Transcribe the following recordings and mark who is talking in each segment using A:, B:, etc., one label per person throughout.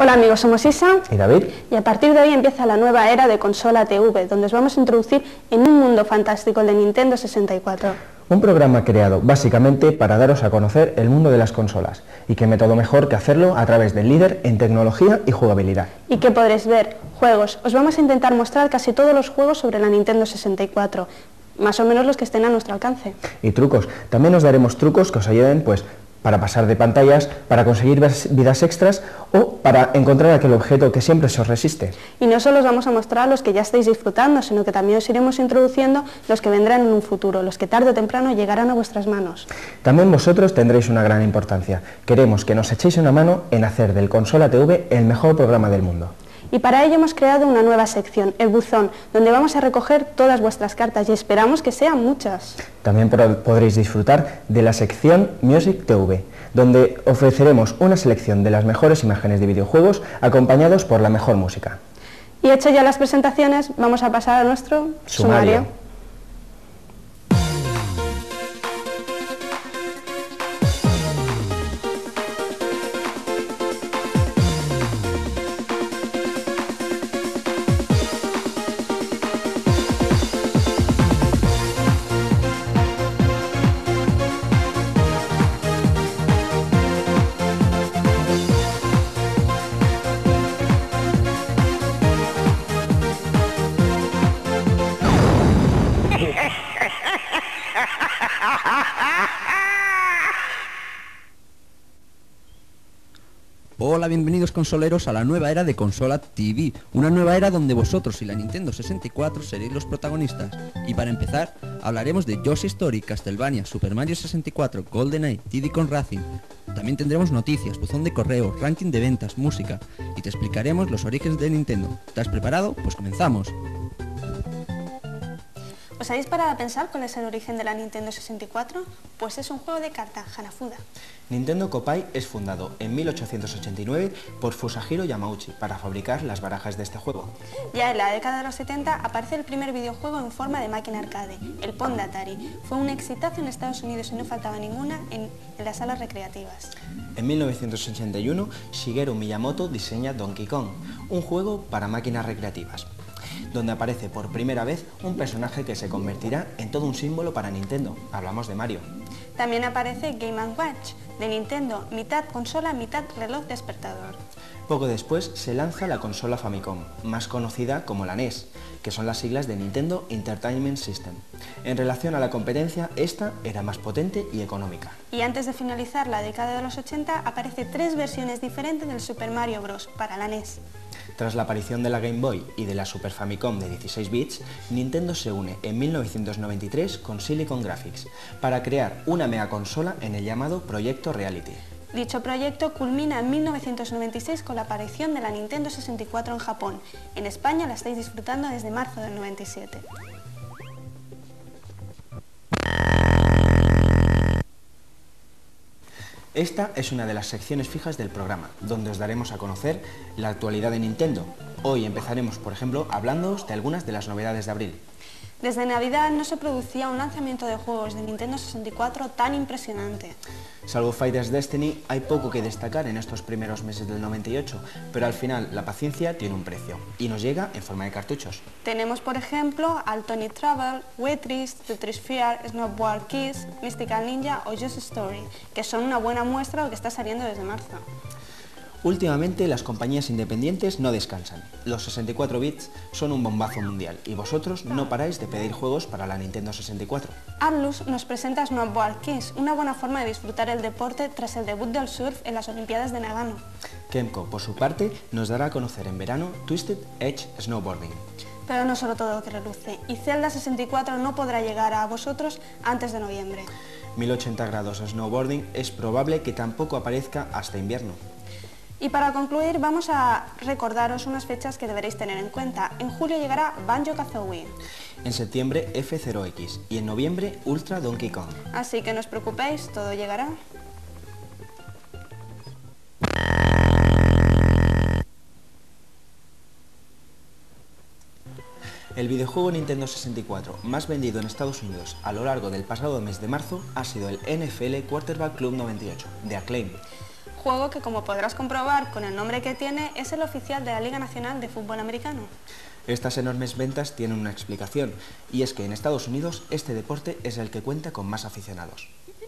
A: Hola amigos, somos Isa
B: y David,
A: y a partir de hoy empieza la nueva era de consola TV, donde os vamos a introducir en un mundo fantástico de Nintendo 64.
B: Un programa creado básicamente para daros a conocer el mundo de las consolas, y qué método mejor que hacerlo a través del líder en tecnología y jugabilidad.
A: ¿Y qué podréis ver? Juegos. Os vamos a intentar mostrar casi todos los juegos sobre la Nintendo 64, más o menos los que estén a nuestro alcance.
B: Y trucos. También os daremos trucos que os ayuden para pasar de pantallas, para conseguir vidas extras o para encontrar aquel objeto que siempre se os resiste.
A: Y no solo os vamos a mostrar los que ya estáis disfrutando, sino que también os iremos introduciendo los que vendrán en un futuro, los que tarde o temprano llegarán a vuestras manos.
B: También vosotros tendréis una gran importancia. Queremos que nos echéis una mano en hacer del Consola TV el mejor programa del mundo.
A: Y para ello hemos creado una nueva sección, el buzón, donde vamos a recoger todas vuestras cartas y esperamos que sean muchas.
B: También podréis disfrutar de la sección Music TV, donde ofreceremos una selección de las mejores imágenes de videojuegos acompañados por la mejor música.
A: Y hecho ya las presentaciones, vamos a pasar a nuestro sumario.
C: Hola, bienvenidos consoleros a la nueva era de Consola TV, una nueva era donde vosotros y la Nintendo 64 seréis los protagonistas. Y para empezar, hablaremos de Yoshi Story, Castlevania, Super Mario 64, GoldenEye, Diddy Kong Racing. También tendremos noticias, buzón de correo, ranking de ventas, música y te explicaremos los orígenes de Nintendo. ¿Estás preparado? Pues comenzamos.
A: ¿Os habéis parado a pensar cuál es el origen de la Nintendo 64? Pues es un juego de cartas, Hanafuda.
B: Nintendo Kopai es fundado en 1889 por Fusajiro Yamauchi para fabricar las barajas de este juego.
A: Ya en la década de los 70 aparece el primer videojuego en forma de máquina arcade, el Pong de Atari. Fue un exitazo en Estados Unidos y no faltaba ninguna en las salas recreativas.
B: En 1981, Shigeru Miyamoto diseña Donkey Kong, un juego para máquinas recreativas, donde aparece por primera vez un personaje que se convertirá en todo un símbolo para Nintendo. Hablamos de Mario.
A: También aparece Game & Watch, de Nintendo, mitad consola, mitad reloj despertador.
B: Poco después se lanza la consola Famicom, más conocida como la NES, que son las siglas de Nintendo Entertainment System. En relación a la competencia, esta era más potente y económica.
A: Y antes de finalizar la década de los 80, aparece 3 versiones diferentes del Super Mario Bros. Para la NES.
B: Tras la aparición de la Game Boy y de la Super Famicom de 16 bits, Nintendo se une en 1993 con Silicon Graphics para crear una mega consola en el llamado Proyecto Reality.
A: Dicho proyecto culmina en 1996 con la aparición de la Nintendo 64 en Japón. En España la estáis disfrutando desde marzo del 97.
B: Esta es una de las secciones fijas del programa, donde os daremos a conocer la actualidad de Nintendo. Hoy empezaremos, por ejemplo, hablándoos de algunas de las novedades de abril.
A: Desde Navidad no se producía un lanzamiento de juegos de Nintendo 64 tan impresionante.
B: Salvo Fighters Destiny, hay poco que destacar en estos primeros meses del 98, pero al final la paciencia tiene un precio y nos llega en forma de cartuchos.
A: Tenemos, por ejemplo, al Tony Travel, Wetris, Tetris Fear, Snowboard Kiss, Mystical Ninja o Just Story, que son una buena muestra de lo que está saliendo desde marzo.
B: Últimamente las compañías independientes no descansan. Los 64 bits son un bombazo mundial y vosotros no paráis de pedir juegos para la Nintendo 64.
A: Atlus nos presenta Snowboard Kiss, una buena forma de disfrutar el deporte tras el debut del surf en las Olimpiadas de Nagano.
B: Kemco, por su parte, nos dará a conocer en verano Twisted Edge Snowboarding.
A: Pero no solo todo lo que reluce, y Zelda 64 no podrá llegar a vosotros antes de noviembre.
B: 1080 grados Snowboarding es probable que tampoco aparezca hasta invierno.
A: Y para concluir vamos a recordaros unas fechas que deberéis tener en cuenta. En julio llegará Banjo-Kazooie.
B: En septiembre F0X y en noviembre Ultra Donkey Kong.
A: Así que no os preocupéis, todo llegará.
B: El videojuego Nintendo 64 más vendido en Estados Unidos a lo largo del pasado mes de marzo ha sido el NFL Quarterback Club 98, de Acclaim.
A: juego que, como podrás comprobar con el nombre que tiene, es el oficial de la Liga Nacional de Fútbol Americano.
B: Estas enormes ventas tienen una explicación, y es que en Estados Unidos este deporte es el que cuenta con más aficionados.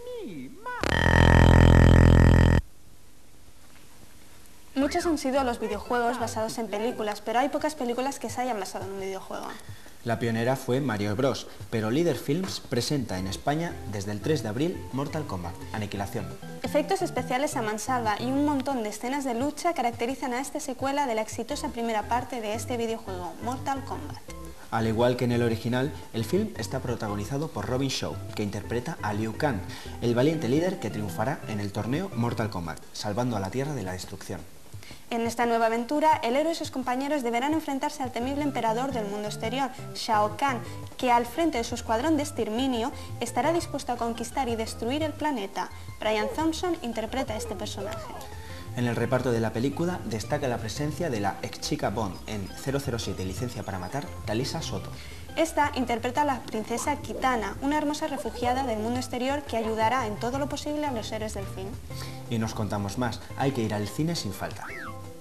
A: Muchos han sido los videojuegos basados en películas, pero hay pocas películas que se hayan basado en un videojuego.
B: La pionera fue Mario Bros, pero Líder Films presenta en España desde el 3 de abril Mortal Kombat, Aniquilación.
A: Efectos especiales a mansalva y un montón de escenas de lucha caracterizan a esta secuela de la exitosa primera parte de este videojuego, Mortal Kombat.
B: Al igual que en el original, el film está protagonizado por Robin Shaw, que interpreta a Liu Kang, el valiente líder que triunfará en el torneo Mortal Kombat, salvando a la Tierra de la destrucción.
A: En esta nueva aventura, el héroe y sus compañeros deberán enfrentarse al temible emperador del mundo exterior, Shao Kahn, que al frente de su escuadrón de exterminio estará dispuesto a conquistar y destruir el planeta. Brian Thompson interpreta a este personaje.
B: En el reparto de la película destaca la presencia de la ex chica Bond en 007 Licencia para Matar, Talisa Soto.
A: Esta interpreta a la princesa Kitana, una hermosa refugiada del mundo exterior que ayudará en todo lo posible a los héroes del film.
B: Y nos contamos más, hay que ir al cine sin falta.